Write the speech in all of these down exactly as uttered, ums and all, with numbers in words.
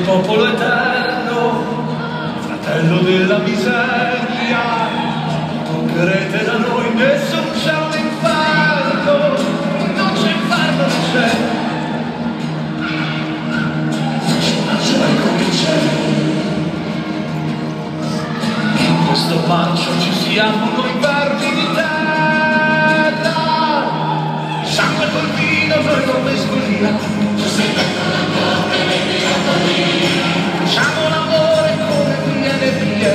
popolo eterno, fratello della miseria, toccherete da noi, nessun c'è un inferno, non c'è inferno, non c'è, non c'è come c'è. In questo bancio ci siamo noi vermi di terra, sangue col vino, noi non mescoliamo. Facciamo l'amore come via le vie,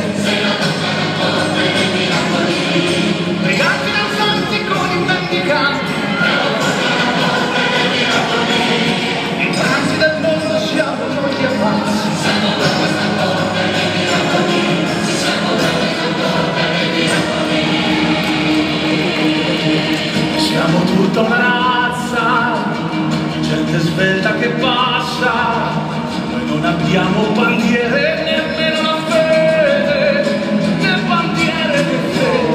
briganti danzanti con i mendicanti, i transi del mondo siamo noi gli avanzi. Siamo tutta una razza, gente svelta che passa. Non abbiamo bandiere, nemmeno una fede, né bandiere né fede.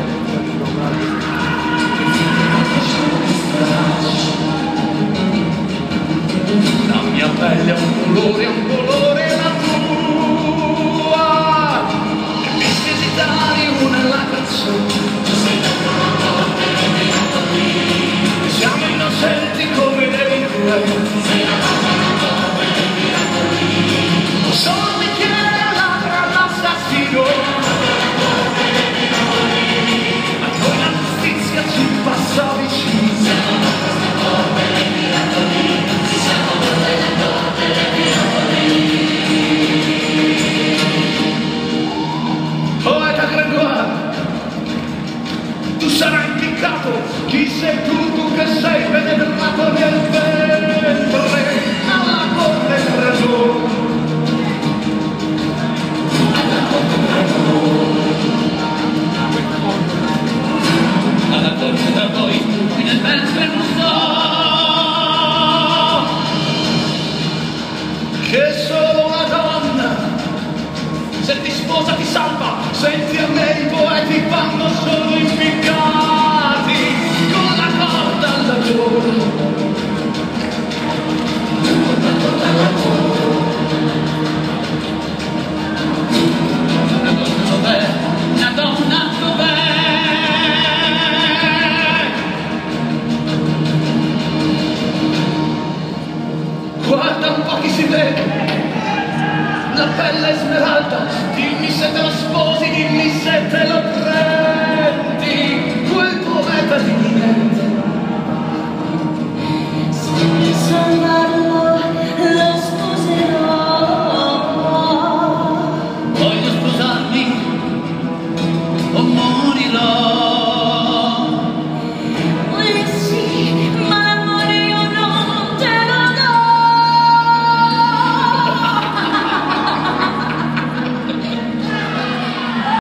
La mia pelle è un colore, un colore la tua. E visti esitari, una è la canzone. Siamo innocenti come le lingue. Solo un bicchiere all'altra all'assassino, ma poi la giustizia ci passa vicino. Poeta Grégoire, tu sarai impiccato, chi sei tu, tu che sei penetrato nel ventre, alla corte del ragione. Alla corte da voi, qui nel ventre non so, che solo una donna, se ti sposa ti salva, senti a me i poeti vanno solo impiccati, con la corda alla gola. La donna dov'è? Guarda un po' chi si vede, la pelle smeralda, dimmi se te lo sposi, dimmi se te lo prendi, quel poeta di niente.